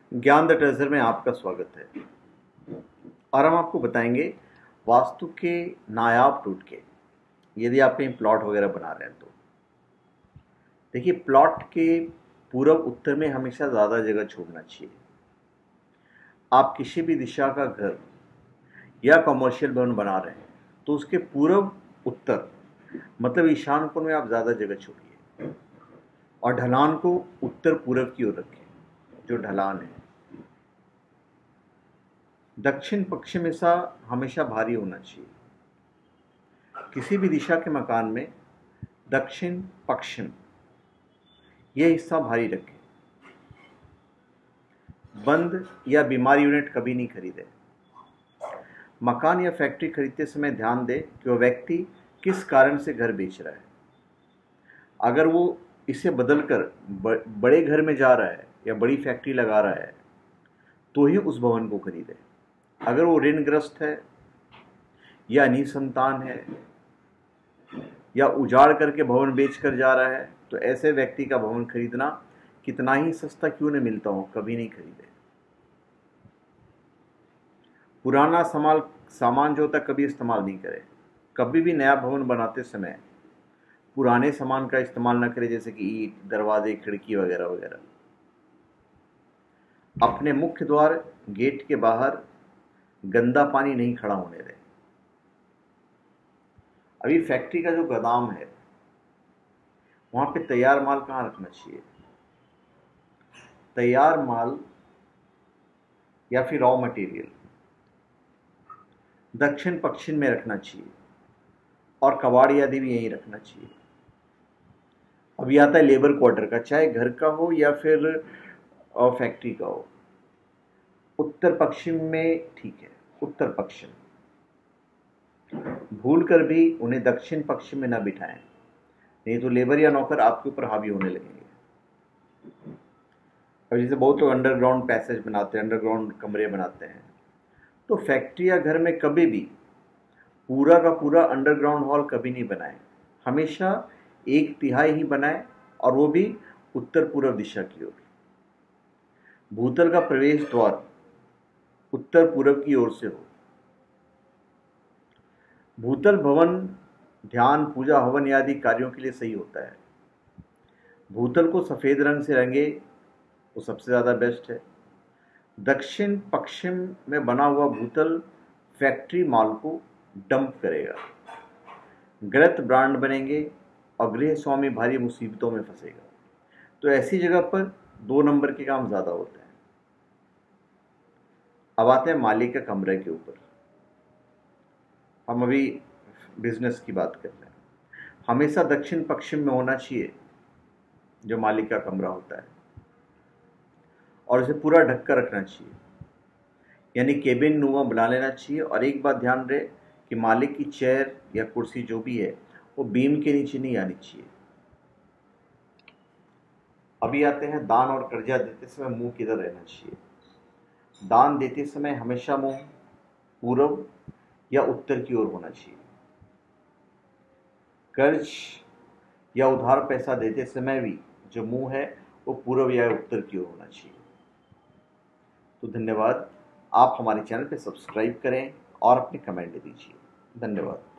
ज्ञान the treasure में आपका स्वागत है। और हम आपको बताएंगे वास्तु के नायाब टोटके, यदि आप कहीं प्लॉट वगैरह बना रहे हैं तो। देखिए, प्लॉट के पूर्व उत्तर में हमेशा ज़्यादा जगह छोड़ना चाहिए। आप किसी भी दिशा का घर या कमर्शियल भवन बना रहे हैं तो उसके पूर्व उत्तर मतलब ईशान कोण में आप ज़्यादा जगह छोड़िए और ढलान को उत्तर पूर्व की ओर रखें, जो ढलान है। दक्षिण पश्चिम हिस्सा हमेशा भारी होना चाहिए। किसी भी दिशा के मकान में दक्षिण पश्चिम यह हिस्सा भारी रखें। बंद या बीमार यूनिट कभी नहीं खरीदें। मकान या फैक्ट्री खरीदते समय ध्यान दें कि वह व्यक्ति किस कारण से घर बेच रहा है। अगर वो इसे बदलकर बड़े घर में जा रहा है या बड़ी फैक्ट्री लगा रहा है तो ही उस भवन को खरीदें। अगर वो ऋणग्रस्त है या निसंतान है या उजाड़ करके भवन बेचकर जा रहा है तो ऐसे व्यक्ति का भवन खरीदना कितना ही सस्ता क्यों न मिलता हो, कभी नहीं खरीदे। पुराना सामान जो होता है कभी इस्तेमाल नहीं करें। कभी भी नया भवन बनाते समय पुराने सामान का इस्तेमाल न करें, जैसे कि ईंट, दरवाजे, खिड़की वगैरह वगैरह। अपने मुख्य द्वार गेट के बाहर गंदा पानी नहीं खड़ा होने दें। अभी फैक्ट्री का जो गोदाम है वहां पे तैयार माल कहाँ रखना चाहिए? तैयार माल या फिर रॉ मटेरियल दक्षिण पश्चिम में रखना चाहिए और कबाड़ आदि भी यहीं रखना चाहिए। अभी आता है लेबर क्वार्टर का, चाहे घर का हो या फिर फैक्ट्री का हो। उत्तर पश्चिम में ठीक है, उत्तर पश्चिम। भूल कर भी उन्हें दक्षिण पश्चिम में न बिठाएं, नहीं तो लेबर या नौकर आपके ऊपर हावी होने लगेंगे। अब जैसे बहुत लोग अंडरग्राउंड पैसेज बनाते हैं, अंडरग्राउंड कमरे बनाते हैं, तो फैक्ट्री या घर में कभी भी पूरा का पूरा अंडरग्राउंड हॉल कभी नहीं बनाएं। हमेशा 1/3 ही बनाएं और वो भी उत्तर पूर्व दिशा की ओर। भूतल का प्रवेश द्वार उत्तर पूर्व की ओर से हो। भूतल भवन ध्यान, पूजा, हवन आदि कार्यों के लिए सही होता है। भूतल को सफ़ेद रंग से रंगे, वो सबसे ज़्यादा बेस्ट है। दक्षिण पश्चिम में बना हुआ भूतल फैक्ट्री माल को डंप करेगा, गलत ब्रांड बनेंगे और गृह स्वामी भारी मुसीबतों में फंसेगा। तो ऐसी जगह पर 2 नंबर के काम ज़्यादा होते हैं। अब आते हैं मालिक के कमरे के ऊपर। हम अभी बिजनेस की बात कर रहे हैं। हमेशा दक्षिण पश्चिम में होना चाहिए जो मालिक का कमरा होता है, और इसे पूरा ढक कर रखना चाहिए, यानी केबिन नुमा बना लेना चाहिए। और एक बात ध्यान रहे कि मालिक की चेयर या कुर्सी जो भी है वो बीम के नीचे नहीं आनी चाहिए। अभी आते हैं दान और कर्जा देते समय मुंह किधर रहना चाहिए। दान देते समय हमेशा मुंह पूर्व या उत्तर की ओर होना चाहिए। कर्ज या उधार पैसा देते समय भी जो मुंह है वो पूर्व या उत्तर की ओर होना चाहिए। तो धन्यवाद। आप हमारे चैनल पे सब्सक्राइब करें और अपने कमेंट दीजिए। धन्यवाद।